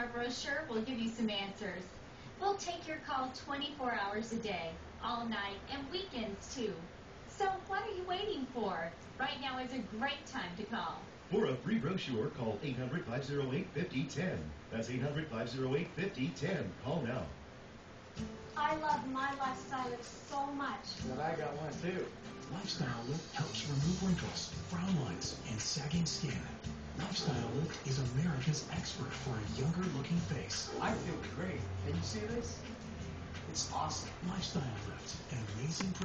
Our brochure will give you some answers. We'll take your call 24 hours a day, all night, and weekends too. So what are you waiting for? Right now is a great time to call. For a free brochure, call 800-508-5010. That's 800-508-5010. Call now. I love my Lifestyle Lift so much. But I got one too. Lifestyle Lift helps remove wrinkles, frown lines, and sagging skin. Lifestyle Lift is America's expert for a younger-looking face. I feel great. Can you see this? It's awesome. Lifestyle Lift, an amazing